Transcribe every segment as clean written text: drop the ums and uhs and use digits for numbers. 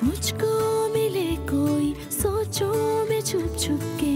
मुझको मिले कोई सोचों में छुप छुप के,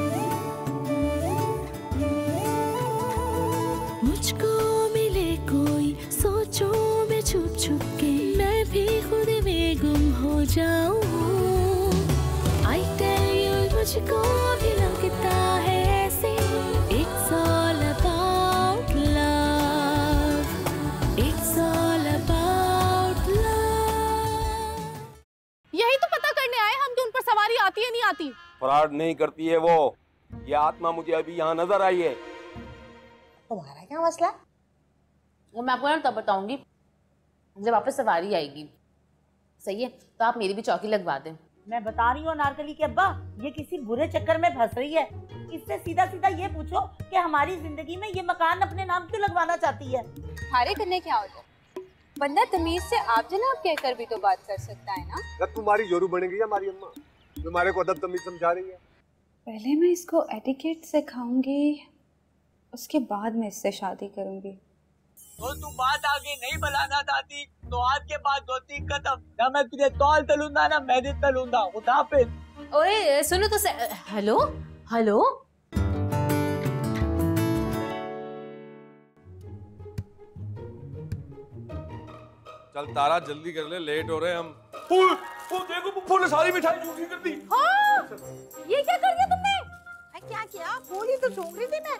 मुझको मिले कोई सोचों में छुप छुप के, मैं भी खुद में गुम हो जाऊं। I tell you मुझको भी लगता है ऐसे, It's all about love, It's all about love। यही तो पता करने आए हम कि उन पर सवारी आती है नहीं आती। फ्रॉड नहीं करती है वो, ये आत्मा मुझे अभी यहाँ नजर आई है। तुम्हारा क्या मसला? वो मैं आपको ना तब बताऊंगी जब वापस सवारी आएगी। सही है, तो आप मेरी भी चौकी लगवा दें। मैं बता रही हूँ अनारकली के अब्बा, ये किसी बुरे चक्कर में फंस रही है। इससे सीधा सीधा ये पूछो कि हमारी जिंदगी में ये मकान अपने नाम क्यों लगवाना चाहती है। हारे करने क्या होता है? बंदा तमीज से आप जनाब कहकर भी तो बात कर सकता है ना। जब तुम्हारी जोरू बनेगी हमारी अम्मा, तुम्हारे को अदब तमीज समझा रही है। पहले मैं इसको एटिकेट सिखाऊंगी, उसके बाद मैं इससे शादी करूंगी। तो तू बात आगे नहीं बढ़ाना चाहती तो आज के बाद दोस्ती खत्म। ना मैं तुझे तौल तलूंगा ना मैं तलूंगा। खुदाफिज। ओए सुनो तो हेलो हेलो, चल तारा जल्दी कर ले, लेट हो रहे हैं हम। फूल देखो, फूल ने सारी मिठाई झूठी कर दी। हाँ, ये क्या कर दिया तुमने? क्या किया? पूरी तो सूंघ रही थी मैं।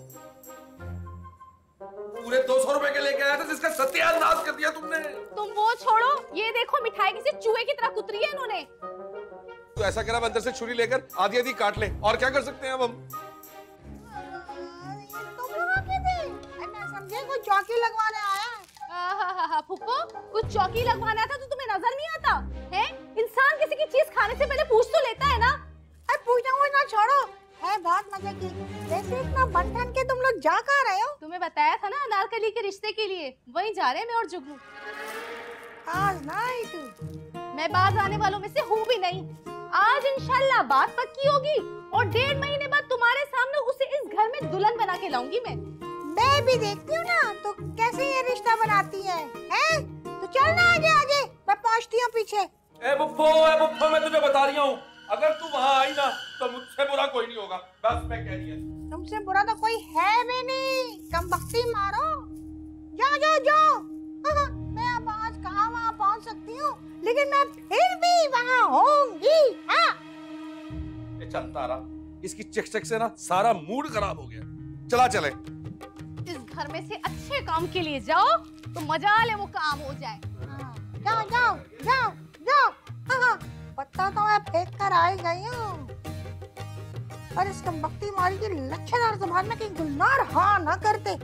पूरे 200 रुपए के लेके आया था जिसका सत्यानाश कर दिया तुमने। तुम वो छोड़ो, ये देखो मिठाई किसी चूहे की तरह कुतरी है इन्होंने। तो ऐसा करा, अंदर से छुरी लेकर आधी आधी काट ले, और क्या कर सकते हैं अब हम। तुम लोग आके थे? मैं समझे कोई चौकी लगवाने आया। फुप्पो, कुछ चौकी लगवाना था तो तुम्हें नजर नहीं आता है? इंसान किसी की चीज खाने से पहले पूछ तो लेता है ना। अरे पूछना वो ना छोड़ो, है बहुत मजे की। वैसे इतना बन ठन के तुम लोग जा कहाँ रहे हो? तुम्हें बताया था ना अनारकली के रिश्ते के लिए, वहीं जा रहे हैं मैं और जुगनू। आज ना ही तू। मैं बाज आने वालों में से हूँ भी नहीं। आज इंशाल्लाह बात पक्की होगी और 1.5 महीने बाद तुम्हारे सामने उसे इस घर में दुल्हन बना के लाऊंगी मैं। मैं भी देखती हूँ ना तो कैसे ये रिश्ता बनाती है, हैं? तो चल ना आगे आगे, मैं पहुँचती हूँ पीछे। ए बुप्पो, मैं तुझे बता रही हूँ, अगर तू वहाँ आई ना तो मुझसे बुरा कोई नहीं होगा, बस मैं कह रही है। तुमसे बुरा तो कोई है भी नहीं, कम बख्ती मारो। जाओ जाओ जाओ। मैं अब आज कहाँ वहाँ पहुँच सकती हूँ, लेकिन मैं फिर भी वहाँ होंगी। हाँ। ये चल तारा, इसकी चिक से ना सारा मूड खराब हो गया। चला चले। इस घर में से अच्छे काम के लिए जाओ तो मजा ले वो काम हो जाए। जाओ जाओ जाओ जाओ। पत्ता तो मैं फेंक कर आई गई हूँ, और इसका बख्ती मारी की लच्छेदार ज़बान में कहीं गुलनार हाँ ना करते।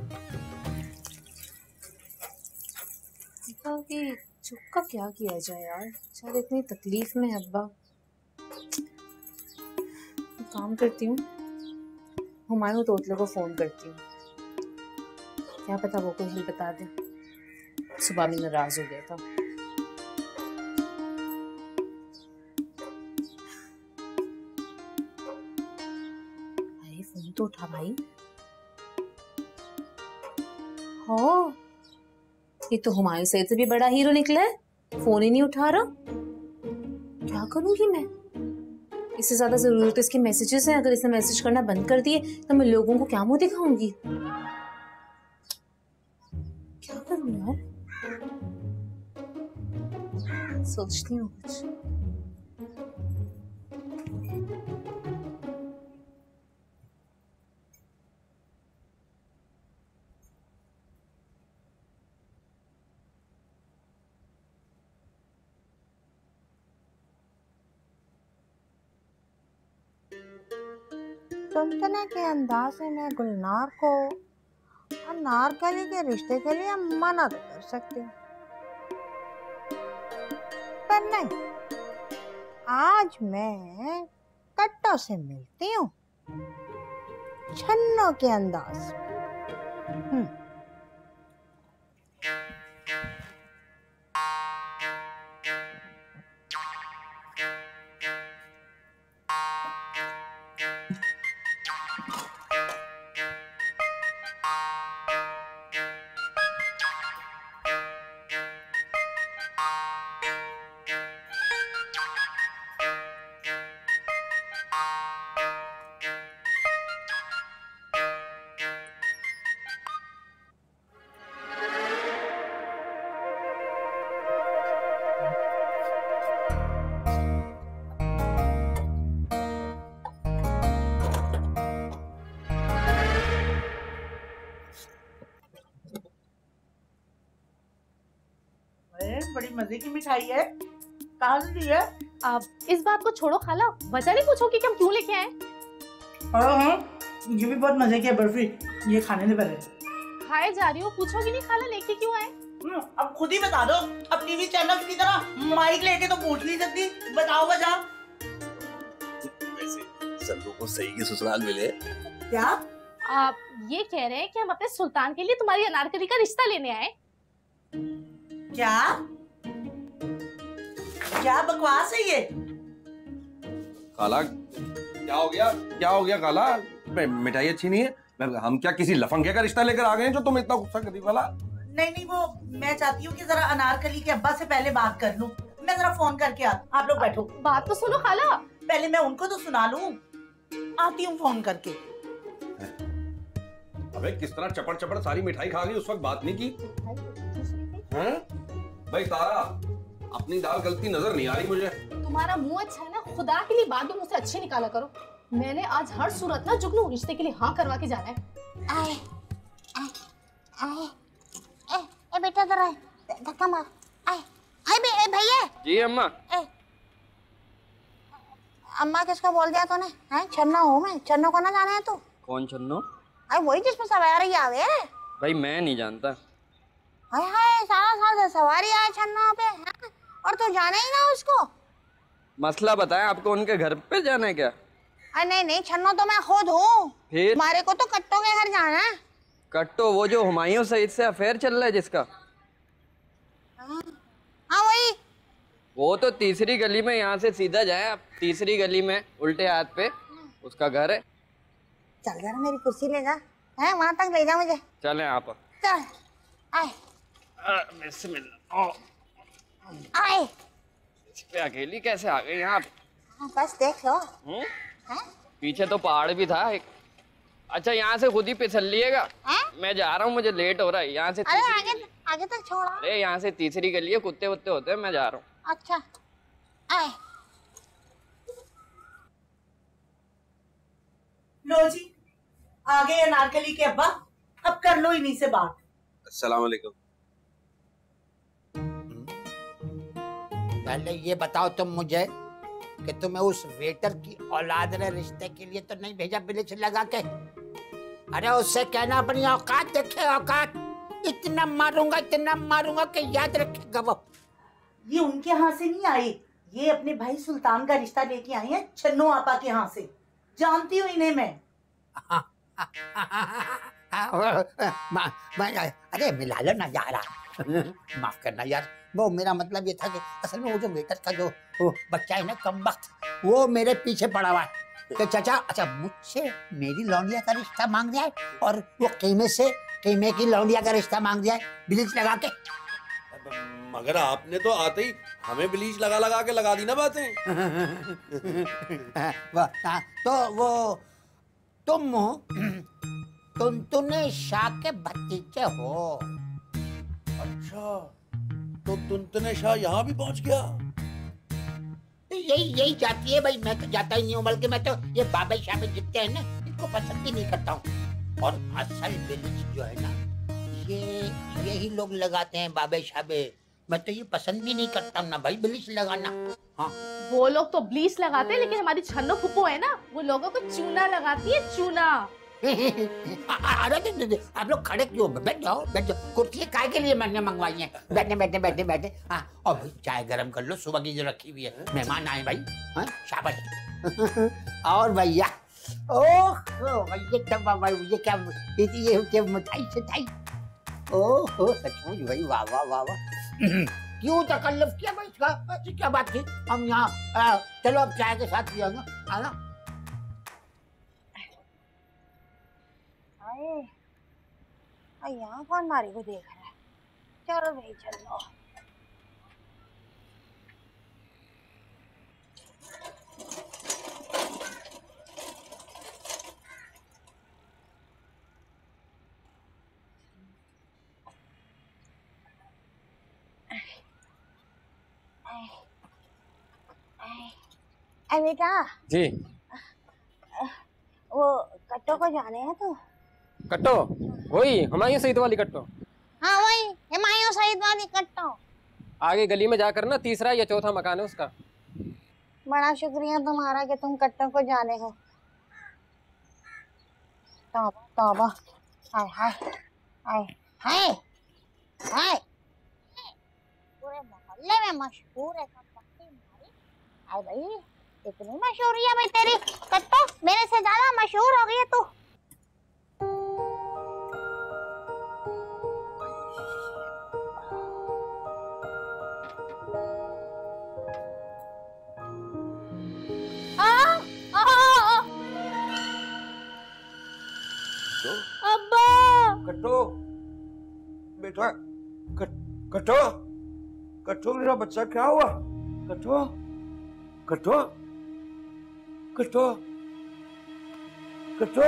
कि चुप का क्या किया जाए यार, शायद इतनी तकलीफ में अब्बा। काम करती हूँ, हुमायूं तोतले को फोन करती हूँ, क्या पता वो कोई हिल बता दे। सुबह में नाराज हो गया था। भाई फोन तो उठा भाई। हो, ये तो हुमायूं सईद से भी बड़ा हीरो निकला है, फोन ही नहीं उठा रहा। क्या करूंगी मैं? इससे ज्यादा जरूरत तो इसके मैसेजेस हैं। अगर इसने मैसेज करना बंद कर दिए तो मैं लोगों को क्या मुंह दिखाऊंगी? क्या करूं यार, सोचती हूँ कुछ। टुनटने के अंदाज से मैं गुलनार को अनारकली के रिश्ते के लिए मना तो कर सकती हूँ, पर नहीं, आज मैं कट्टो से मिलती हूँ छन्नों के अंदाज। बड़ी मजे की मिठाई है। कहाँ से ली है? अब इस बात को छोड़ो खाला, वजह नहीं पूछोगी कि हम क्यों लेके आए? हाँ, ये भी बहुत मजे की है बर्फी। ये खाने दे पहले। खाए जा रही हो, पूछोगी नहीं खाला लेके क्यों आए? अब खुद ही बता दो। अब टीवी चैनल की तरह माइक लेके तो पूछ नहीं सकती। बताओ वजह। वैसे सल्लू को सही की ससुराल मिले। क्या? आप ये कह रहे हैं कि हम अपने सुल्तान के लिए तुम्हारी अनारकली का रिश्ता लेने आए? क्या क्या बकवास है ये? खाला क्या हो गया? क्या हो गया खाला? मिठाई अच्छी नहीं है? हम क्या किसी लफंगे का रिश्ता लेकर आ गए हैं जो तुम इतना गुस्सा कर दी वाला? नहीं, वो मैं चाहती हूँ कि जरा अनारकली के अब्बा से पहले बात कर लूँ। मैं जरा फोन करके आप लोग बैठो। बात तो सुनो खाला। पहले मैं उनको तो सुना लूँ। आती हूँ फोन करके। अबे किस तरह चपड़ चपड़ सारी मिठाई खा गई, उस वक्त बात नहीं की? हैं? भाई तारा, अपनी दाल गलती नजर नहीं आ रही मुझे। तुम्हारा मुंह अच्छा है ना, खुदा के लिए बात भी मुझसे अच्छी निकाला करो। मैंने आज हर सूरत ना जुगनू रिश्ते के लिए हाँ करवा के जाना है। आए, आए, आए, ए बेटा जरा धक्का मार। आए, आए भैया। जी अम्मा। अम्मा किसको बोल दिया तूने? हैं छन्नो हूँ मैं। छन्नो को ना जाने है तू? कौन छन्नो? अरे वही जिसमें सवारी आवे। भाई मैं नहीं जानता। हाय हाय, सारा साल से सवारी आए छन्नो पे है? और तू जाने ही ना उसको? मसला बताएं, आपको उनके घर पे जाना है क्या? अरे नहीं, छन्नो तो मैं खुद हूँ। फिर हमारे को तो कट्टो के घर जाना है। कट्टो वो जो हुमायूं सईद से अफेयर चल रहा है जिसका? हाँ वही। वो तो तीसरी गली में, यहाँ से सीधा जाए आप, तीसरी गली में उल्टे हाथ पे उसका घर है। चल जरा मेरी कुर्सी ले जा, है वहाँ तक ले जा मुझे। चले आप। चल आए। आए। इस पे अकेली कैसे आ गई यहाँ पे? बस देख लो। पीछे तो पहाड़ भी था एक। अच्छा यहाँ से खुद ही फिसल लिएगा। मैं जा रहा हूँ, मुझे लेट हो रहा है। यहाँ से आगे तक छोड़ा। अरे यहाँ से तीसरी गली है, कुत्ते वुत्ते होते हैं। मैं जा रहा हूँ। अच्छा आए। लो जी, आ गए अनारकली के अब्बा। अब कर लो इन्हीं से बात। अस्सलाम वालेकुम। पहले ये बताओ तुम मुझे कि तुम्हें उस वेटर की औलाद ने रिश्ते के लिए तो नहीं भेजा बिलिच लगा के? अरे उससे कहना अपनी औकात देखे, औकात। इतना मारूंगा कि याद रखेगा वो। ये उनके यहाँ से नहीं आई, ये अपने भाई सुल्तान का रिश्ता लेके आई है छन्नो आपा के यहाँ से। जानती हूँ इन्हें मैं। अरे मिला लो ना यार। माफ करना यार, वो मेरा मतलब ये था कि असल में वो जो वेटर का जो वो बच्चा है ना कमबख्त, वो मेरे पीछे पड़ा हुआ है कि चाचा अच्छा मुझसे मेरी लौंडिया का रिश्ता मांग दिया है और वो कीमे से कीमे की लौंडिया का रिश्ता मांग दिया है ब्लीच लगा के। मगर आपने तो आते ही हमें ब्लीच लगा के लगा दी ना बातें। तो वो तुमने शाह के भतीजे हो। अच्छा, तो तुनतने शाह यहाँ भी पहुँच गया? यही जाती है भाई। मैं तो जाता ही नहीं हूँ, बल्कि मैं तो ये बाबा शाह में जितते हैं ना इनको पसंद भी नहीं करता हूँ। और असल ब्लीच जो है ना यही लोग लगाते हैं बाबा शाह में। मैं तो ये पसंद भी नहीं करता ना भाई ब्लीच लगाना। हाँ वो लोग तो ब्लीच लगाते हैं, लेकिन हमारी छन्नो फुप्पो है ना, वो लोगों को चूना लगाती है, चूना। अरे आप लोग खड़े क्यों? बैठ जाओ कुर्सी काय के लिए मैंने मंगवाई है। बैठे। हाँ और भाई चाय गरम कर लो, सुबह की जो रखी हुई है। मेहमान आए भाई। हाँ शाबाश। और भैया ओह भैया ये क्या मिठाई सिठाई। ओह सचमुच भाई, वाह वाह वाह वाह। क्यों तकल्लुफ किया भाई इसका? ऐसी क्या बात थी? हम यहाँ चलो अब चाय के साथ पिएंगे, है ना? यहाँ कौन मारी को देख रहा है? चलो भाई चलो। अरे बेटा जी वो कट्टो को जाने हैं तो? कट्टो वही हुमायूं सईद वाली कट्टो? हाँ वही हुमायूं सईद वाली कट्टो। आगे गली में जाकर ना तीसरा या चौथा मकान है उसका। बड़ा शुक्रिया तुम्हारा कि तुम कट्टो को जाने हो। तौबा तौबा, हाय हाय हाय हाय हाय, पूरे मोहल्ले में मशहूर है कट्टो मारी। हाय भाई, इतनी मशहूरी है भाई तेरी कट्टो, मेरे से ज्यादा मशहूर हो गई है तू। अब्बा कट्टो बेटा, कट्टो कट्टो मेरा बच्चा, क्या हुआ? कट्टो कट्टो कट्टो कट्टो,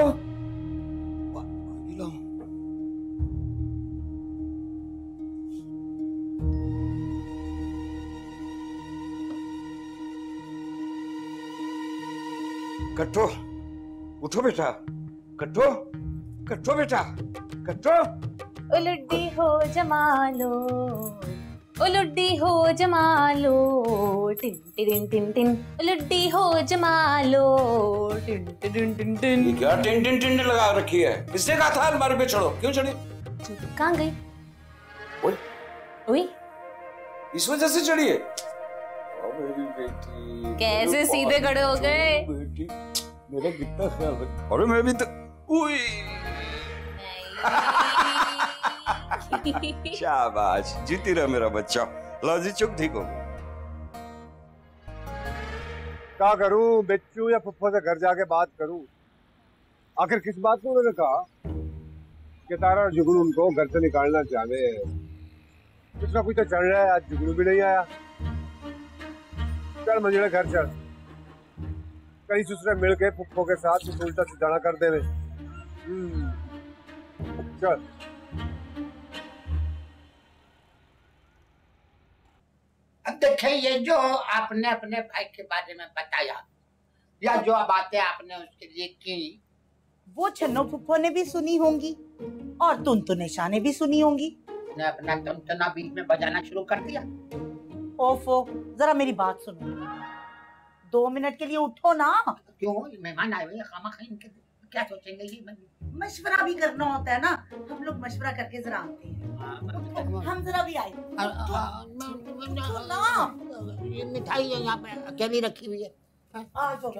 कट्टो उठो बेटा, कट्टो कट्टो बेटा, कट्टो। उलुड्डी हो जमालो, उलुड्डी हो जमालो, टिन टिन टिन टिन, उलुड्डी हो जमालो, टिन टिन टिन टिन। ये क्या टिन टिन टिन लगा रखी है? किसने कहा था अलमारी पे चढ़ो? क्यों चढ़ी? कहाँ गई? ओए ओए, इस वजह से चढ़ी है? ओ मेरी बेटी, कैसे सीधे खड़े हो गए? बेटी मेरा कितना ख्याल रख। अरे मैं भी तो शाबाश, जीती रहा मेरा बच्चा। लो जी, चुप ठीक हो। क्या करूं, बेचू या फुफ्फो से घर जाके बात करूं? आखिर किस बात को उन्होंने कहा कि तारा और जुगनू उनको घर से निकालना चाहते हैं? कुछ ना कुछ तो चल रहा है, आज जुगनू भी नहीं आया। चल मंजिले घर चल, कहीं दूसरे मिल के फुफ्फो के साथ कुछ उल्टा सिधाना कर देवे। चल। अब देखें, ये जो आपने अपने भाई के बारे में बताया या जो बातें आपने उसके लिए की, वो छन्नो फुफ्फो ने भी सुनी होंगी और तुनतुनेशा ने भी सुनी होंगी। ने अपना तमतना बीच में बजाना शुरू कर दिया। ओफो, जरा मेरी बात सुनो, 2 मिनट के लिए उठो ना। क्यों? मेहमान आए हुए हैं, खामा-खा इनके क्या सोचेंगे ये? मशवरा भी करना होता है ना, हम लोग मशवरा करके जरा आते हैं। हम जरा भी आए। ये मिठाई है यहाँ पे अकेली रखी हुई है। आ जाओ,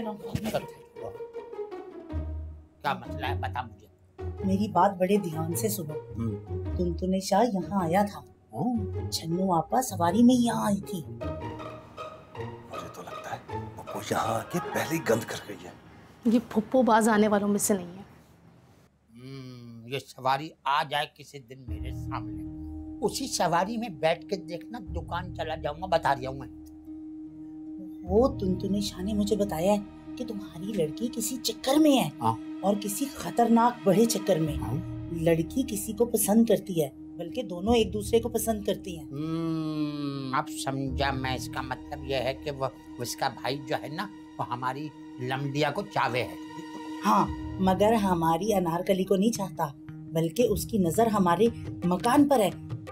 क्या मसला है, बता मुझे। मेरी बात बड़े ध्यान से सुनो। तुनतुनेशा यहाँ आया था, छन्नू आपा सवारी में यहाँ आई थी। मुझे तो लगता है वो यहाँ आके पहले ही गंद कर गई है। ये फुप्पो बाज आने वालों में से नहीं है। ये सवारी आ जाए किसी दिन मेरे सामने, उसी सवारी में बैठ के देखना, दुकान चला जाऊंगा, बता रहा हूँ मैं। वो तुनतुनेशा ने मुझे बताया है कि तुम्हारी लड़की किसी चक्कर में है। और किसी खतरनाक बड़े चक्कर में। लड़की किसी को पसंद करती है, बल्कि दोनों एक दूसरे को पसंद करती हैं। अब समझा मैं। इसका मतलब यह है कि वो उसका भाई जो है ना, वो हमारी लमडिया को चावे है। हाँ, मगर हमारी अनारकली को नहीं चाहता, बल्कि उसकी नजर हमारे मकान पर है।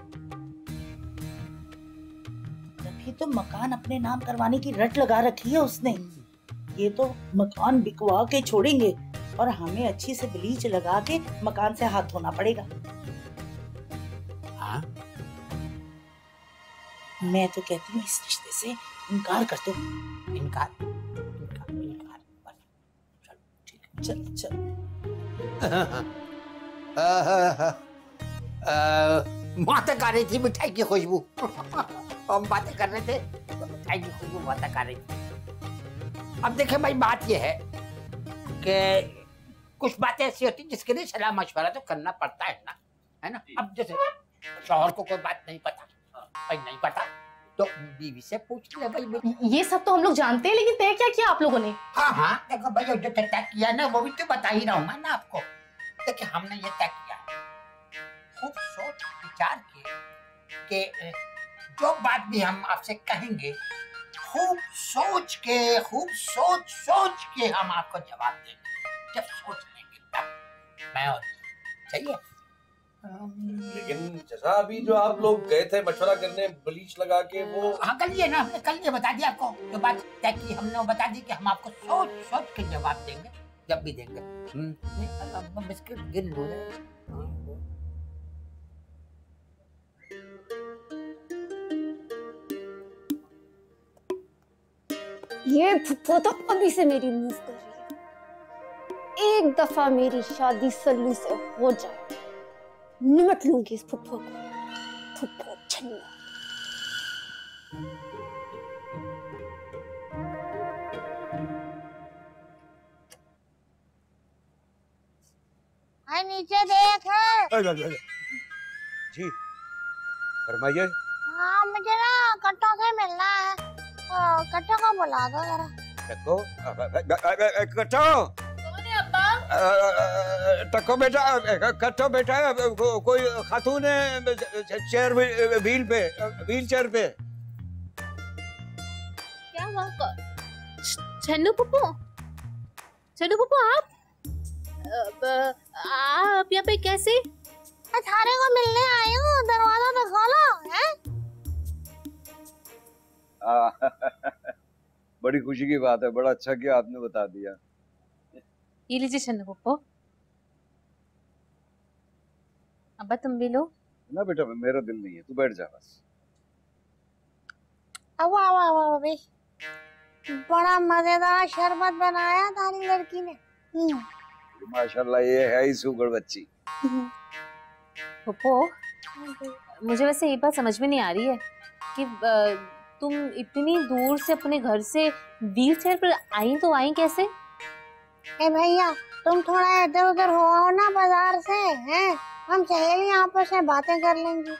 तभी तो मकान अपने नाम करवाने की रट लगा रखी है उसने। ये तो मकान बिकवा के छोड़ेंगे और हमें अच्छी से ब्लीच लगा के मकान से हाथ धोना पड़ेगा। हाँ? मैं तो कहती हूँ इस रिश्ते से इनकार कर दो। इनकार? चल चल। वहाँ तक आ रही थी मिठाई की खुशबू। हम बातें कर रहे थे तो मिठाई की खुशबू वहाँ तक आ रही थी। अब देखें भाई, बात यह है कि कुछ बातें ऐसी होती जिसके लिए सलाह मशवरा तो करना पड़ता है ना। अब जैसे शौहर को कोई बात नहीं पता, भाई नहीं पता तो बीवी से पूछ ले भाई। ये सब तो हम लोग जानते हैं, लेकिन तय क्या किया आप लोगों ने? हाँ, देखो भाई, जो तय किया ना वो भी तो बता ही रहा हूँ मैं ना आपको। देखिए, हमने ये तय किया, खूब सोच विचार के जो बात भी हम आपसे कहेंगे, खूब सोच के हम आपको जवाब देंगे। जब सोच लेंगे तब मैं और सही है। लेकिन जैसा अभी जो आप लोग गए थे मशवरा करने ब्लीच लगा के, वो हाँ कल ये ना, हमने कल ये बता दिया आपको, जो बात तय की हमने वो बता दी कि हम आपको सोच सोच के जवाब देंगे जब भी देंगे। नहीं अब बिस्किट गिन लो रे। ये फुफ्फो तो अभी से मेरी मूव कर रही है। एक दफा मेरी शादी सल्लू से हो जाए, निमट लूंगी इस फुफ्फो को। फुफ्फो छन्ना। हाय नीचे देख। जी फरमाइए। हाँ मुझे ना कट्टो से मिलना है, कट्टो को बुला दो जरा। टक्को टक्को बेटा, कट्टो बेटा, कोई खातून है चेयर व्हील पे, व्हील चेयर पे। क्या हुआ? छन्नू पप्पू, छन्नू पप्पू आप यहाँ पे कैसे? थारे को मिलने आई हूँ, दरवाजा तो खोलो। हैं? बड़ी खुशी की बात है, बड़ा अच्छा किया आपने बता दिया। ये लीजिए छन्नू पप्पू। अब्बा तुम भी लो। ना बेटा मेरा दिल नहीं है, तू बैठ जा बस। अब अभी बड़ा मजेदार शरबत बनाया तारी लड़की ने। माशाल्लाह ये है ही सुगर बच्ची। पप्पू मुझे वैसे ये बात समझ में नहीं आ रही है कि तुम इतनी दूर से अपने घर से व्हील चेयर पर आई तो आई कैसे? ए भैया तुम थोड़ा इधर उधर हो आओ ना बाजार से, हैं? हम सहेली आपस में बातें कर लेंगी।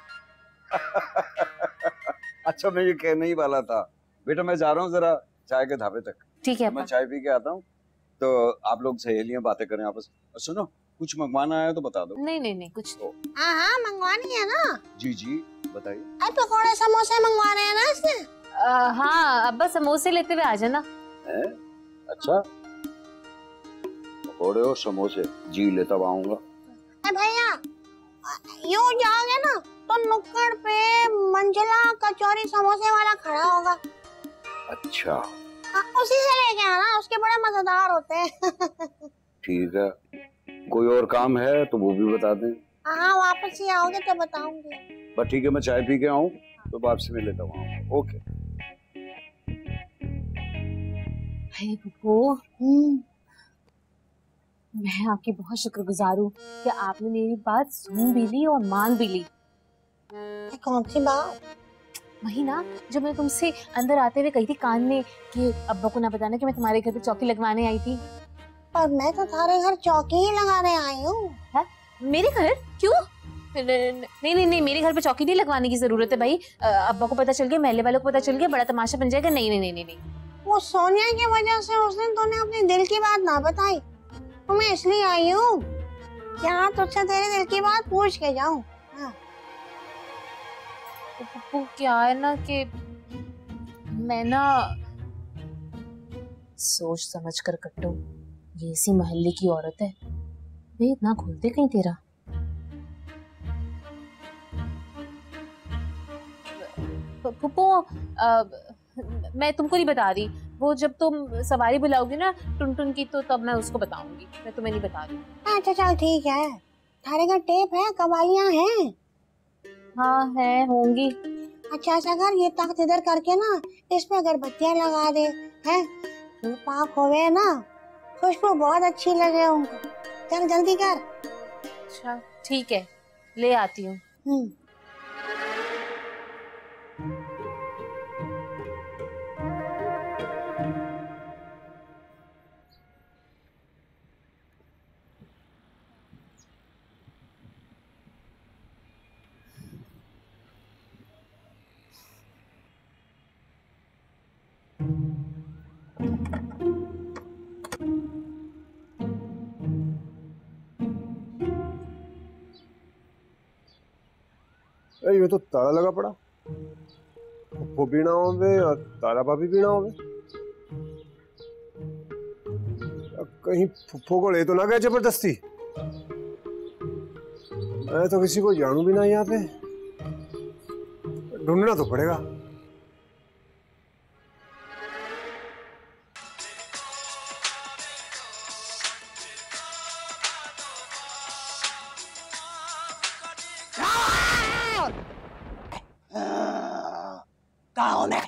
अच्छा मैं ये कहने ही वाला था बेटा, मैं जा रहा हूँ जरा चाय के ढाबे तक। ठीक है मैं चाय पी के आता हूँ, तो आप लोग सहेलियां बातें करें आपस। सुनो कुछ मंगवाना है तो बता दो। नहीं नहीं नहीं कुछ तो। हाँ मंगवानी है ना। जी जी बताइए। पकौड़े समोसे मंगवाने हैं ना इसने। हाँ अब्बा समोसे लेते हुए आ जाना। अच्छा पकौड़े और समोसे जी लेता आऊंगा। भैया यूं जाओगे ना तो नुक्कड़ पे मंजिला कचौरी समोसे वाला खड़ा होगा। अच्छा उसी से लेके आना, उसके बड़े मजेदार होते हैं। ठीक है, कोई और काम है तो वो भी बता दें। हाँ वापस ही आओगे तो बताऊंगी। बस ठीक है, मैं चाय पी के आऊँ तो वापसी में लेता हूँ। ओके। हे पप्पू, मैं आपकी बहुत शुक्रगुजार हूँ कि आपने मेरी बात सुन भी ली और मान भी ली। कौन सी बात? वही ना जो मैं तुमसे अंदर आते हुए कही थी कान में कि अब्बा को ना बताना कि मैं तुम्हारे घर पे चौकी लगवाने आई थी। पर मैं तो तुम्हारे घर चौकी ही लगाने आई हूँ। मेरे घर क्यों? नहीं नहीं नहीं मेरे घर पे चौकी नहीं लगवाने की जरूरत है भाई। अब्बा को पता चल गया, महल्ले वालों को पता चल गया, बड़ा तमाशा बन जाएगा। नहीं नहीं नहीं नहीं नहीं। वो सोनिया की वजह से उस दिन तूने अपने दिल की बात ना बताई, तो मैं इसलिए आई हूँ क्या तुझसे तेरे दिल की बात पूछ के जाऊँ। पप्पू क्या है ना कि मैं ना सोच समझ कर कट्टू, ये इसी मोहल्ले की औरत है, वे इतना खोलते कहीं तेरा। पप्पू मैं तुमको नहीं बता रही, वो जब तुम सवारी बुलाओगी ना टुन की तो तब मैं उसको बताऊंगी, मैं तुम्हें नहीं बता रही। अच्छा चल ठीक है। थारे का टेप है, कवालियां हैं? हाँ है होंगी। अच्छा कर ये तख्त इधर करके ना इस पे अगरबत्तियां लगा दे, हैं? पाक होवे ना, खुशबू बहुत अच्छी लगे उनको। चल जल्दी कर। अच्छा ठीक है, ले आती हूँ। ये तो ताला लगा पड़ा। वो बीना होवे और तारा भाभी बीना होवे। कहीं फुफ्फो को ले तो ना गए जबरदस्ती। मैं तो किसी को जानू भी ना यहाँ पे, ढूंढना तो पड़ेगा। कहाँ मैं?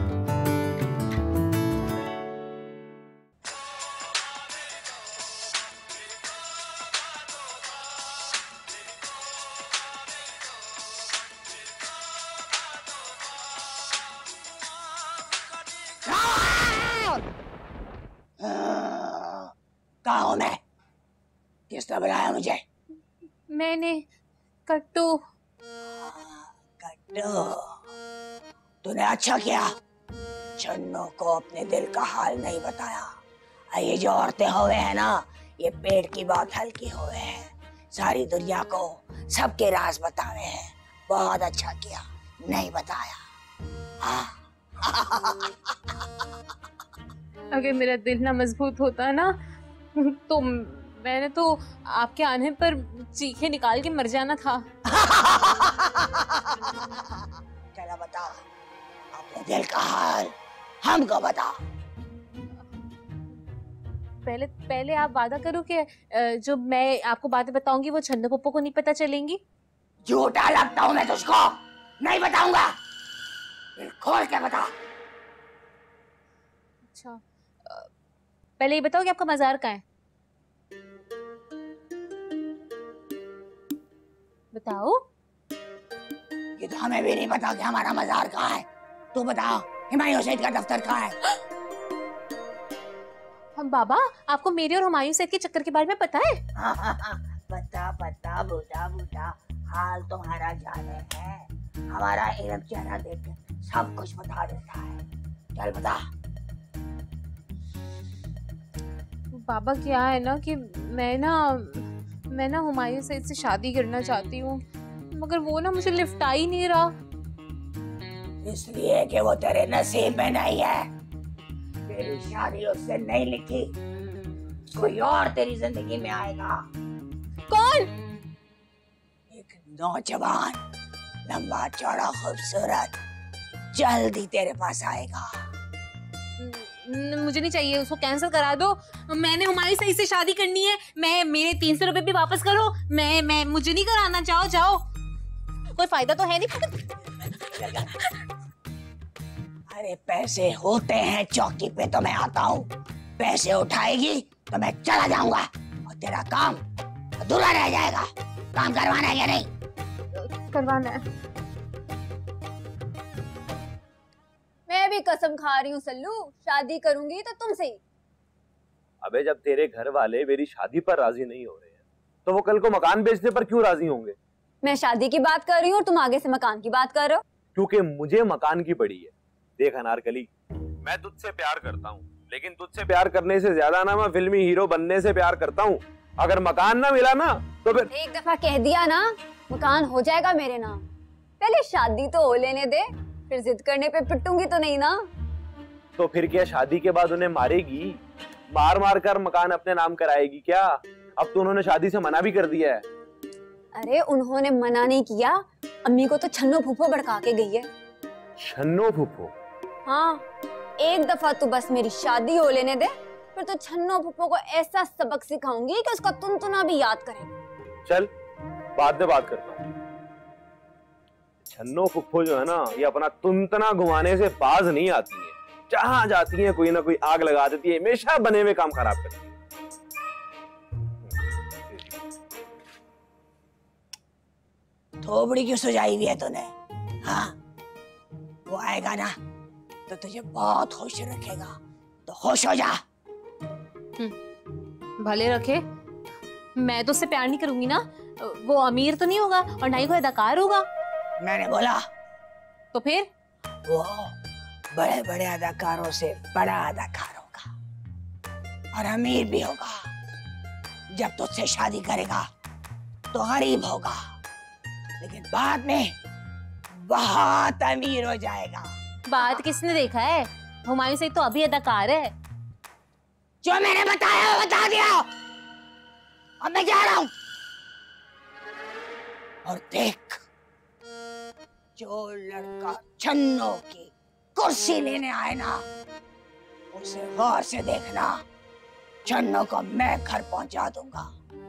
कहाँ हूँ मैं? किसने बुलाया मुझे? मैंने। कट्टू। कट्टू, तूने अच्छा किया छन्नों को अपने दिल का हाल नहीं बताया। ये जो औरतें हुए हैं ना, ये पेट की बहुत हल्की हुए हैं, सारी दुनिया को सबके राज बतावे हैं। बहुत अच्छा किया नहीं बताया। हाँ। अगर मेरा दिल ना मजबूत होता ना तो मैंने तो आपके आने पर चीखे निकाल के मर जाना था। चला बता अपने दिल का हाल, हमको बता। पहले आप वादा करो कि जो मैं आपको बातें बताऊंगी वो छन्नू पप्पू को नहीं पता चलेंगी। झूठा लगता हूँ मैं तुझको? नहीं बताऊंगा, दिल खोल के बता। अच्छा, पहले ये बताओ कि आपका मज़ार कहाँ है? बताओ। ये तो हमें भी नहीं पता कि हमारा मज़ार कहाँ है। तू बता, हुमायूं सैयद का दफ्तर कहाँ है? हम बाबा, आपको मेरे और हुमायूं सैयद के चक्कर के बारे में पता है? पता बूढ़ा बूढ़ा हाल तुम्हारा जाने है। हमारा इल्म चेहरा देख के सब कुछ बता देता है। चल बता। बाबा क्या है ना कि मैं ना हुमायूं सैयद से शादी करना चाहती हूँ, मगर वो ना मुझे लिफ्ट आ ही नहीं रहा। इसलिए कि वो तेरे नसीब में नहीं है। तेरी शादी उससे नहीं लिखी, कोई और तेरी जिंदगी में आएगा। कौन? एक नौजवान, लंबा चौड़ा खूबसूरत, जल्दी तेरे पास आएगा। मुझे नहीं चाहिए, उसको कैंसिल करा दो। मैंने हुमायूं सैयद से शादी करनी है। मेरे 300 रुपए भी वापस करो। मुझे नहीं कराना। जाओ। कोई फायदा तो है नहीं। अरे पैसे होते हैं चौकी पे तो मैं आता हूँ, पैसे उठाएगी तो मैं चला जाऊंगा और तेरा काम अधूरा रह जाएगा। काम करवाना है या नहीं? करवाना है। मैं भी कसम खा रही हूँ सल्लू, शादी करूंगी तो तुमसे ही। अबे जब तेरे घर वाले मेरी शादी पर राजी नहीं हो रहे हैं तो वो कल को मकान बेचने पर क्यों राजी होंगे? मैं शादी की बात कर रही हूँ और तुम आगे से मकान की बात कर रहे हो। क्योंकि मुझे मकान की पड़ी है। देख अनारकली, मैं तुझसे प्यार करता हूँ, लेकिन तुझसे प्यार करने से ज्यादा ना मैं फिल्मी हीरो बनने से प्यार करता हूँ। अगर मकान ना मिला ना तो फिर एक दफा कह दिया ना मकान हो जाएगा मेरे नाम, पहले शादी तो हो लेने दे, फिर जिद करने पे पिटूंगी तो नहीं ना। तो फिर क्या शादी के बाद उन्हें मारेगी? मार कर मकान अपने नाम कराएगी क्या? अब तो उन्होंने शादी से मना भी कर दिया है। अरे उन्होंने मना नहीं किया, अम्मी को तो छन्नो फूफो भड़का के गई है। छन्नो फूफो? हाँ, एक दफा तो बस मेरी शादी हो लेने दे, फिर तो छन्नो फूफो को ऐसा सबक सिखाऊंगी कि उसका तुनतुना भी याद करेगा। चल बाद में बात करता हूँ। छन्नो फुफ्फो जो है ना, ये अपना तुनतना घुमाने से बाज नहीं आती है। जहां जाती है कोई ना कोई आग लगा देती है, हमेशा बने हुए काम खराब करती है। थोबड़ी क्यों सुझाई हुई है तूने? हाँ, वो आएगा ना तो तुझे बहुत खुश रखेगा, तो खुश हो जा। भले रखे, मैं तो उससे प्यार नहीं करूंगी ना। वो अमीर तो नहीं होगा और ना ही कोई अदाकार होगा। मैंने बोला तो फिर वो बड़े बड़े अदाकारों से बड़ा अदाकार होगा और अमीर भी होगा। जब तुझसे शादी करेगा तो गरीब होगा, लेकिन बाद में बहुत अमीर हो जाएगा। बात किसने देखा है? हुमायूं सैयद तो अभी अदाकार है। जो मैंने बताया वो बता दिया। अब मैं जा रहा हूँ। और देख, जो लड़का छन्नों की कुर्सी लेने आए ना, उसे गौर से देखना, छन्नों को मैं घर पहुंचा दूंगा।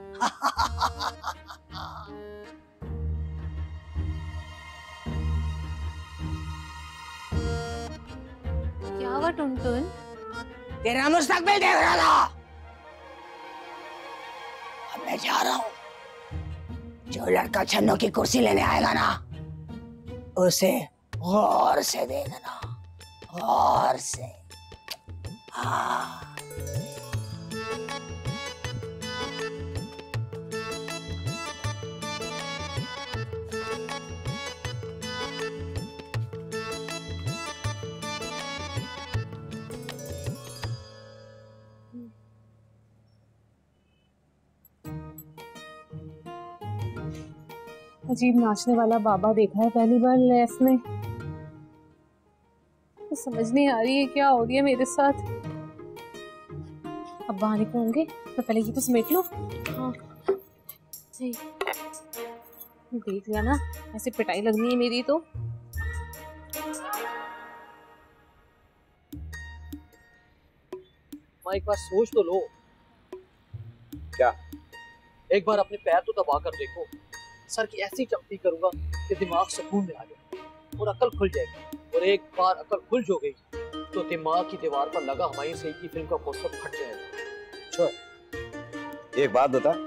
क्या हुआ टुनटुन? तेरा मुस्तकबिल देख रहा था। अब मैं जा रहा हूँ। जो लड़का छन्नों की कुर्सी लेने आएगा ना, उसे गौर से देखना, गौर से। हाँ। अजीब नाचने वाला बाबा देखा है पहली बार लाइफ में। तो समझ नहीं आ रही है क्या हो रही है मेरे साथ। अब बाहर होंगे तो पहले ये तो समेट लो। हाँ सही, देख लिया ना, ऐसे पिटाई लगनी है मेरी तो। माँ एक बार सोच तो लो। क्या? एक बार अपने पैर तो दबा कर देखो। सर की ऐसी चंपी करूंगा कि दिमाग सुकून में आ जाए और अकल खुल जाएगी। और एक बार अकल खुल जो गई तो दिमाग की दीवार पर लगा हमारी सही की फिल्म का पोस्टर फट जाएगा। एक बात बता,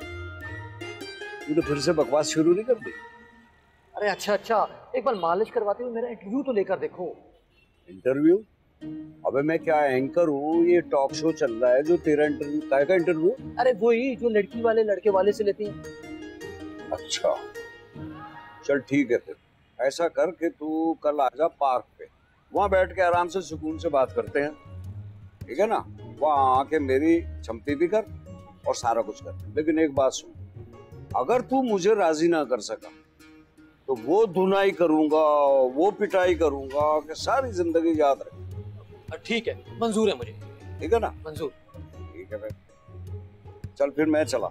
तूने फिर से बकवास शुरू नहीं कर दी? अरे अच्छा, एक बार मालिश करवाते हुए मेरा इंटरव्यू तो लेकर देखो। इंटरव्यू? अबे मैं क्या एंकर हूँ? ये टॉक शो चल रहा है, जो तेरा इंटरव्यू, काय का इंटरव्यू? अरे वही जो लड़की वाले लड़के वाले से लेते हैं। अच्छा चल ठीक है, फिर ऐसा कर कि तू कल आजा पार्क पे, वहाँ बैठ के आराम से सुकून से बात करते हैं, ठीक है ना? वहाँ आके मेरी चंपी भी कर और सारा कुछ कर। लेकिन एक बात सुन, अगर तू मुझे राजी ना कर सका तो वो धुनाई करूंगा, वो पिटाई करूंगा कि सारी जिंदगी याद रहे। ठीक है, मंजूर है मुझे। ठीक है ना? मंजूर। ठीक है फिर चल, फिर मैं चला।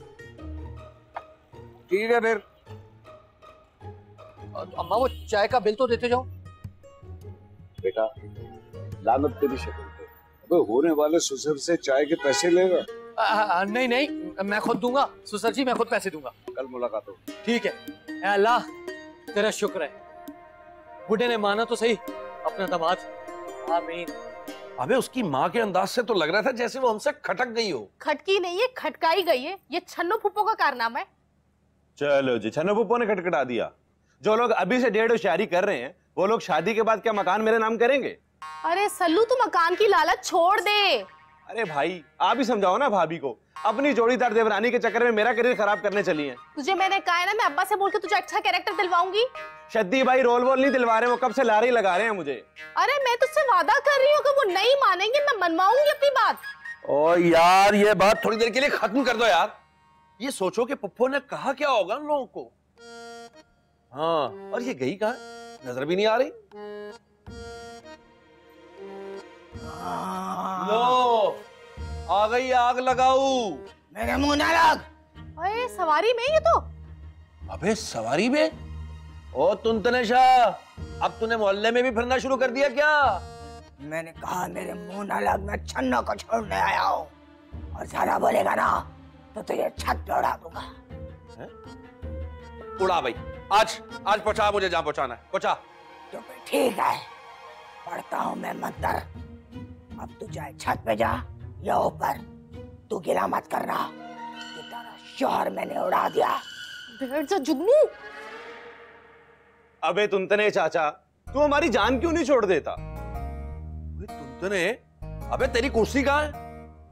ठीक है फिर। अम्मा वो चाय का बिल तो देते जाओ। बेटा लानत तेरी शक्ल पे, अबे होने वाले ससुर से चाय के पैसे लेगा? नहीं मैं खुद दूंगा ससुर जी, मैं खुद पैसे दूंगा। कल मुलाकात हो। ठीक है। अल्लाह तेरा शुक्र है, बुढ़े ने माना तो सही अपना दामाद। आमीन। अबे उसकी माँ के अंदाज से तो लग रहा था जैसे वो हमसे खटक गई हो। खटकी नहीं है, खटकाई गई है। ये छन्नू फुप्पो का कारनामा है। चलो जी, छन्नू फुप्पो ने खटखटा दिया। जो लोग अभी से डेढ़ होशियारी कर रहे हैं, वो लोग शादी के बाद क्या मकान मेरे नाम करेंगे? अरे सल्लू तू मकान की लालच छोड़ दे। अरे भाई आप ही समझाओ ना भाभी को, अपनी जोड़ीदार देवरानी के चक्कर में मेरा करियर खराब करने चली हैं। तुझे मैंने कहा है ना, मैं अब्बा से बोल के तुझे अच्छा कैरेक्टर दिलवाऊंगी। शद्दी भाई रोल वोल नहीं दिलवा रहे, वो कब से लारे ही लगा रहे हैं मुझे। अरे मैं तुझसे वादा कर रही हूँ कि वो नहीं मानेंगे, मैं मनवाऊंगी अपनी बात। ओ यार ये बात थोड़ी देर के लिए खत्म कर दो यार। ये सोचो कि पप्पो ने कहा क्या होगा उन लोगों को। हाँ, और ये गई कहाँ? नजर भी नहीं आ रही। लो आ गई, आग लगाऊ। मेरे मुंह ना लग। अरे सवारी में ये तो। अबे सवारी में? ओ तुनतनेशा, अब तूने मोहल्ले में भी फिरना शुरू कर दिया क्या? मैंने कहा मेरे मुंह ना लग, मैं छन्नों को छोड़ने आया हूँ, और ज्यादा बोलेगा ना तो तुझे छत पे उड़ा दूंगा। उड़ा भाई, आज पहुंचा मुझे जहां पहुंचाना है, पहुंचा। तो फिर ठीक है, पढ़ता हूँ मैं मंत्र। अब तू चाहे छत पे जा या ऊपर, तू गिला मत करना कि तेरा शोहर मैंने उड़ा दिया। बैठ जा जुगनू। अबे तुनतने चाचा, तू हमारी जान क्यों नहीं छोड़ देता? तुनतने, अबे तेरी कुर्सी कहाँ है?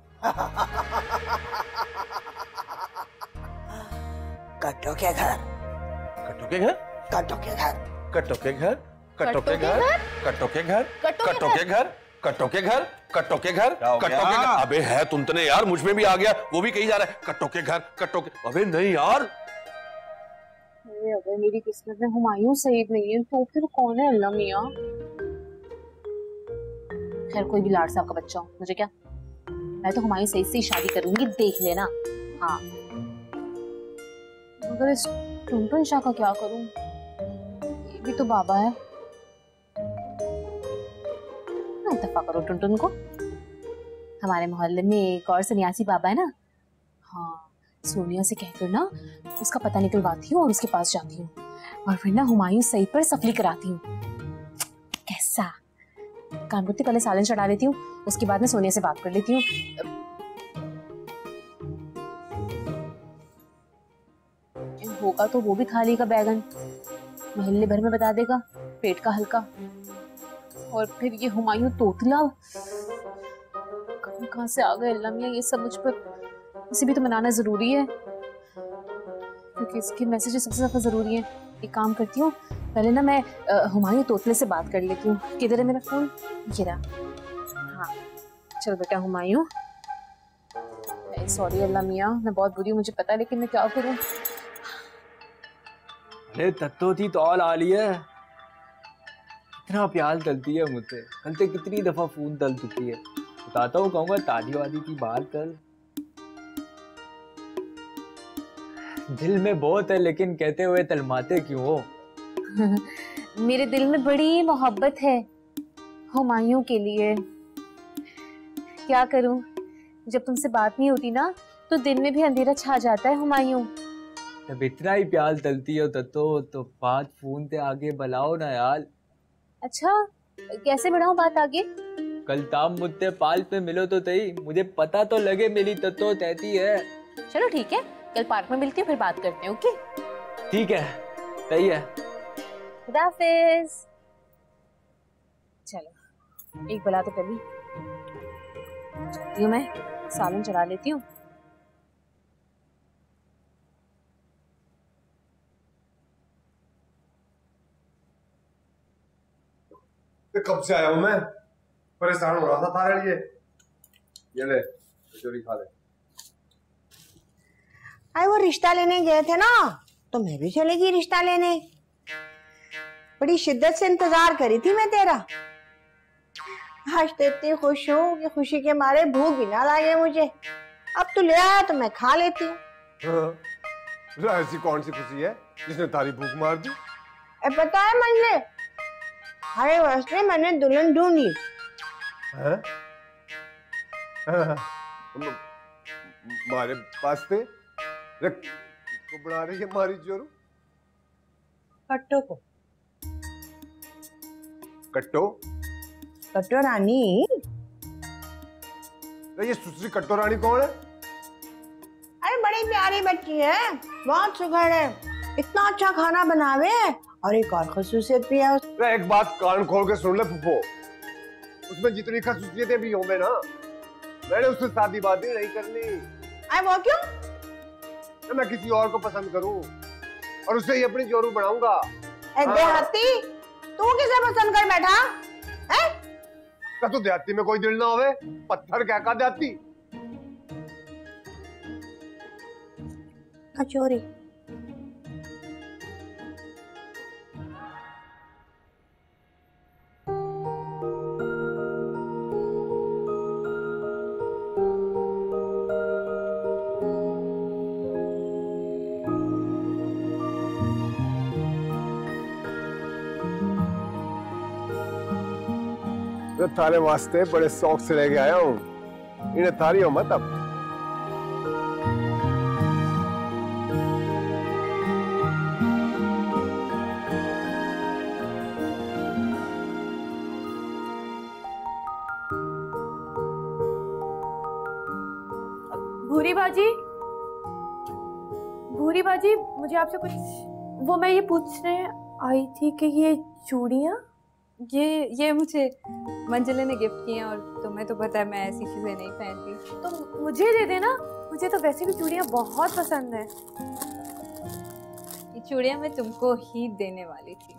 कट्टो के घर। कट्टो के घर? कट्टो के घर। कट्टो के घर? कट्टो के घर? कट्टो के घर? कट्टो के घर? कट्टो के घर? कट्टो के घर? कट्टो के घर? अबे है तुनतने यार, मुझ में भी आ गया, वो भी कही जा रहा है कट्टो के घर, कट्टो के। अबे नहीं यार, अगर मेरी किस्मत में हुमायूं सईद नहीं है तो फिर कौन है? अल्लाह मियां। खैर कोई भी लाड साहब का बच्चा हो, मुझे क्या, मैं तो हुमायूं सईद से ही शादी करूंगी, देख लेना। हाँ, मगर इस टुनटुन शाह का क्या करूं? ये भी तो बाबा है। ना इत्तेफाक करो टुनटुन को। हमारे मोहल्ले में एक और सन्यासी बाबा है ना, हाँ, सोनिया से कहकर ना उसका पता निकलवाती हूँ और उसके पास जाती हूँ और फिर ना हुमायूं सईद पर सफली कराती हूँ। कैसा काम करती? पहले सालन चढ़ा लेती हूँ, उसके बाद में सोनिया से बात कर लेती हूँ। होगा तो वो भी थाली का बैगन, मोहल्ले भर में बता देगा, पेट का हल्का। और फिर ये हुमायूं तोतला कहाँ से आ गए अल्लाह मियां, ये सब मुझ पर। इसे भी तो मनाना जरूरी है क्योंकि इसके मैसेजेस सबसे ज्यादा जरूरी है। एक काम करती हूँ, पहले ना मैं हुमायूं तोतले से बात कर लेती हूँ। किधर है मेरा फोन? ये रहा। हाँ चल बेटा हुमायूं, सॉरी अल्लाह मियां, मैं बहुत बुरी हूँ, मुझे पता है, लेकिन मैं क्या करूँ? अरे तत्तो थी तौल आ ली है, कितना प्यार तलती है मुझसे। कल से कितनी दफा फोन तल चुकी है। बताता हूँ, कहूँगा ताजी वादी की बात कर। दिल में बहुत है लेकिन कहते हुए तलमाते क्यों हो? मेरे दिल में बड़ी मोहब्बत है हुमायूं के लिए। क्या करूं, जब तुमसे बात नहीं होती ना तो दिन में भी अंधेरा छा जाता है हुमायूं। जब इतना ही प्यार तलती हो तो बात फोन पे आगे बढ़ाओ ना यार। अच्छा कैसे बढ़ाऊं बात आगे? कल ताम मुझसे पाल पे मिलो तो सही, मुझे पता तो लगे मेरी तत्तो कहती है। चलो ठीक है, कल पार्क में मिलती हूँ, फिर बात करते हैं। ओके ठीक है, सही है। खुदा हाफिज। चलो एक बला तो कर ली, चलती हूँ मैं, सालन चला लेती हूँ। कब से आया हूं मैं, परेशान हो रहा था तारे लिए। ये ले कचौरी खा ले। अरे वो रिश्ता लेने गए थे ना, तो मैं भी चलेगी रिश्ता लेने। बड़ी शिद्दत से इंतजार करी थी मैं तेरा। आज तो इतनी खुश हूँ कि खुशी के मारे भूख भी ना लगे मुझे। अब तू ले आया तो मैं खा लेती हूँ। ऐसी कौन सी खुशी है जिसने तारी भूख मार दी? पता है मुझे, हरे वास्ते मैंने दुल्हन ढूंढ ली। मारे वास्ते को बना रही है मारी जोरू? कट्टो को। कट्टो? कट्टो रानी? ये सुसरी कट्टो रानी कौन है? अरे बड़ी प्यारी बच्ची है, बहुत सुघड़ है, इतना अच्छा खाना बनावे और एक और खसूसियत भी है। एक बात कान खोल के सुन ले फुफो, उसमें जितनी खसूसियतें भी होंगे ना, मैंने उससे शादी वादी नहीं करनी। अरे वो क्यों? तो मैं किसी और को पसंद करूं और उससे ही अपनी जोरू बनाऊंगा। देहाती, तू किसे पसंद कर बैठा है? तो देहाती में कोई दिल ना होवे, पत्थर क्या का देहाती। कचौरी तो थारे वास्ते बड़े शौक से लेके आया हूँ, इन्हें थारी हो मत अब। भूरी बाजी, मुझे आपसे कुछ, वो मैं ये पूछने आई थी कि ये चूड़ियाँ, ये मुझे मंजिले ने गिफ्ट की हैं और तुम्हें तो पता है मैं ऐसी चीजें नहीं पहनती, तो मुझे दे देना। मुझे तो वैसे भी चूड़ियाँ बहुत पसंद है। ये चूड़ियाँ मैं तुमको ही देने वाली थी।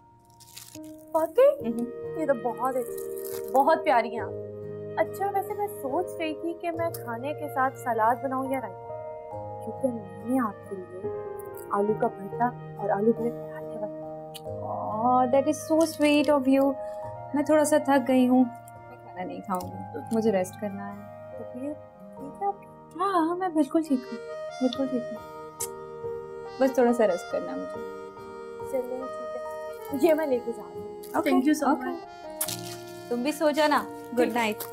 वाकई? ये तो बहुत प्यारी हैं। अच्छा वैसे मैं सोच रही थी कि मैं खाने के साथ सलाद बनाऊं या रायता, क्योंकि मैंने आपके लिए आलू का भरता और आलू भरे पराठे बनाए। That is so sweet of you. मैं थोड़ा सा थक गई हूँ, मैं खाना नहीं खाऊंगी, मुझे रेस्ट करना है। तबीयत ठीक है आपकी? हाँ मैं बिल्कुल ठीक हूँ, बिल्कुल ठीक हूँ। बस थोड़ा सा रेस्ट करना मुझे। चलो ठीक है, ये मैं लेके जा रही हूँ। Thank you so much. तुम भी सो जाना। Good night.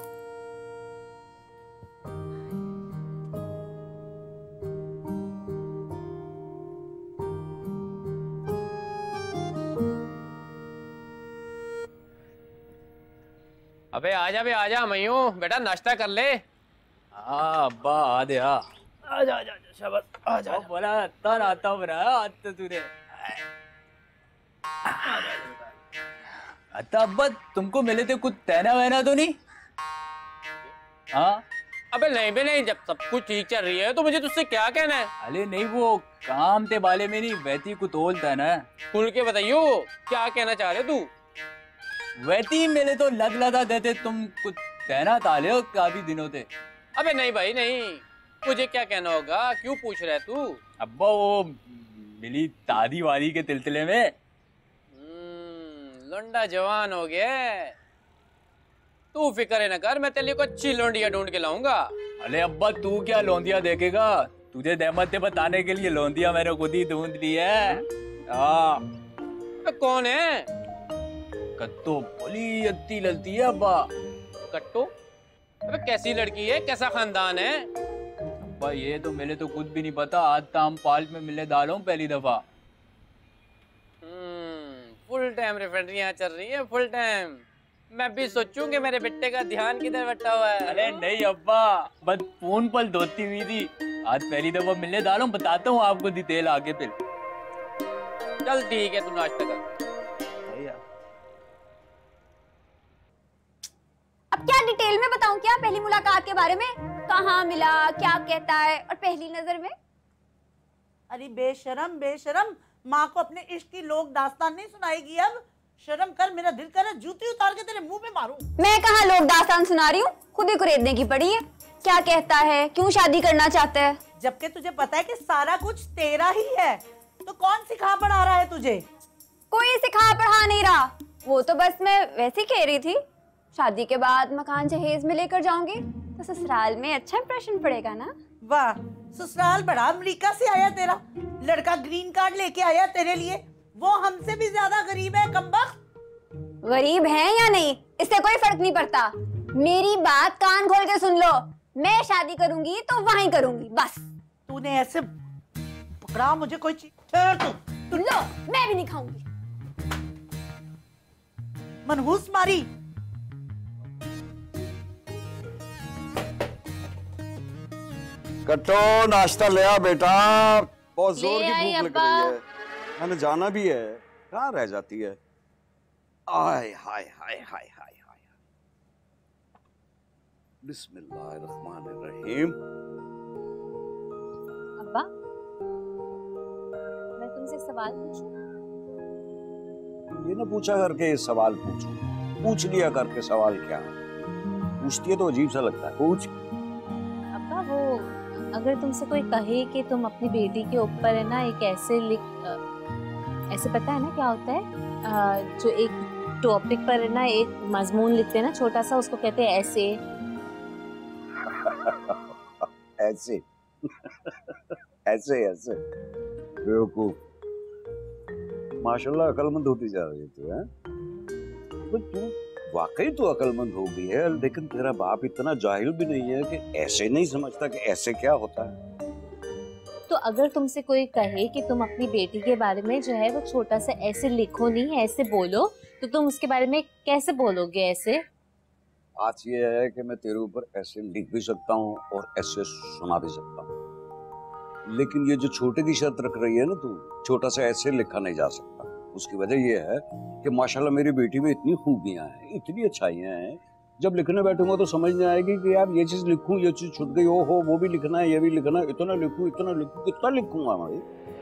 अबे आजा बे आजा, मैं हूँ बेटा, नाश्ता कर ले। हाँ अब्बा आ दे। आजा आजा शाबाश, आजा बोला तर आता हूँ आज तो तूने। अच्छा अब्बा तुमको मिले थे, कुछ तैना वैना तो नहीं? हाँ अबे नहीं बे नहीं, जब सब कुछ ठीक चल रही है तो मुझे तुझसे क्या कहना है? अरे नहीं, वो काम ते बाले में नहीं, वैती कुछ तोलता ना। खुल के बताइयो क्या कहना चाह रहे तू? वैती मिले तो लद लदा देते, तुम कुछ तैना ताले हो काफी दिनों से। अबे नहीं भाई नहीं, मुझे क्या कहना होगा, क्यों पूछ रहा है तू? अब्बा वो मिली दादी वादी के सिलसिले में। लौंडा जवान हो गया, तू फिक्र न कर, मैं तेरे को अच्छी लौंडिया ढूंढ के लाऊंगा। अरे अब्बा तू क्या लौंदिया देखेगा, तुझे दहमत बताने के लिए लौंदिया मैंने खुद ही ढूंढ ली है। कौन है? कत्तो बोली अत्ती ललती है अब्बा। कट्टो? अबे कैसी लड़की है, कैसा खानदान है? अब्बा ये तो मिले तो कुछ भी नहीं पता, आज तो हम पार्क में मिलने डालो पहली दफा। फुल टाइम रेफरेंसियां चल रही है, फुल टाइम। मैं भी सोचूं कि मेरे बेटे का ध्यान किधर बटा हुआ है। अरे नहीं अब्बा, बस फोन पर धोती हुई थी, आज पहली दफा मिलने डालो, बताता हूँ आपको डिटेल आगे फिर। चल ठीक है, तू नाश्ता कर। अब क्या डिटेल में बताऊं क्या पहली मुलाकात के बारे में? कहाँ मिला, क्या कहता है, और पहली नजर में? अरे बेशरम बेशरम, माँ को अपने इश्क की लोक दास्तान नहीं सुनाएगी अब? शर्म कर, मेरा दिल कर रहा है जूती उतार के तेरे मुंह में मारूं। मैं कहाँ लोक दास्तान सुना रही हूँ, खुद ही कुरेदने की पड़ी है। क्या कहता है, क्यों शादी करना चाहता है? जबकि तुझे पता है कि सारा कुछ तेरा ही है, तो कौन सिखा पढ़ा रहा है तुझे? कोई सिखा पढ़ा नहीं रहा, वो तो बस मैं वैसे कह रही थी। शादी के बाद मकान जहेज में लेकर जाऊंगी तो ससुराल में अच्छा इंप्रेशन पड़ेगा ना। वाह, ससुराल बड़ा अमेरिका से आया तेरा लड़का, ग्रीन कार्ड लेके आया तेरे लिए। वो हमसे भी ज्यादा गरीब है कमबख्त। गरीब है या नहीं इससे कोई फर्क नहीं पड़ता, मेरी बात कान खोल के सुन लो। मैं शादी करूंगी तो वहीं करूंगी बस। तूने ऐसे पकड़ा मुझे कोई चीज, तू लो, मैं भी नहीं खाऊंगी। मनहूस मारी। कट्टो नाश्ता ले आ बेटा, बहुत जोर की आई भूख लग अब्बा। रही है, मैंने जाना भी है, कहाँ रह जाती है। आय हाय हाय हाय हाय हाय। बिस्मिल्लाहिर्रहमानिर्रहीम। अब्बा मैं तुमसे एक सवाल पूछूं? ये ना पूछा करके सवाल पूछो, पूछ लिया करके सवाल क्या पूछती है, तो अजीब सा लगता है। पूछ। अब्बा वो अगर तुमसे कोई कहे कि तुम अपनी बेटी के ऊपर है ना एक ऐसे ऐसे पता है ना क्या होता है, जो एक टॉपिक पर है ना एक मजमून लिखते हैं ना छोटा सा, उसको कहते हैं ऐसे। ऐसे ऐसे ऐसे बेवकूफ, माशाल्लाह अकलमंद होती जा रही है तू, है? तू वाकई तो अकलमंद हो गई है, लेकिन तेरा बाप इतना जाहिल भी नहीं है कि ऐसे नहीं समझता कि ऐसे क्या होता है। तो अगर तुमसे कोई कहे कि तुम अपनी बेटी के बारे में जो है वो छोटा सा ऐसे लिखो नहीं ऐसे बोलो, तो तुम उसके बारे में कैसे बोलोगे ऐसे? बात ये है कि मैं तेरे ऊपर ऐसे लिख भी सकता हूँ और ऐसे सुना भी सकता हूँ, लेकिन ये जो छोटे की शर्त रख रही है ना तू, छोटा सा ऐसे लिखा नहीं जा सकता। उसकी वजह ये है कि माशाल्लाह मेरी बेटी में इतनी खूबियां हैं, इतनी अच्छाइयां हैं, जब लिखने बैठूंगा तो समझ नहीं आएगी कि यार ये चीज लिखूं, ये चीज छूट गई, ओ हो वो भी लिखना है, ये भी लिखना है, इतना लिखूं कितना लिखूंगा भाई।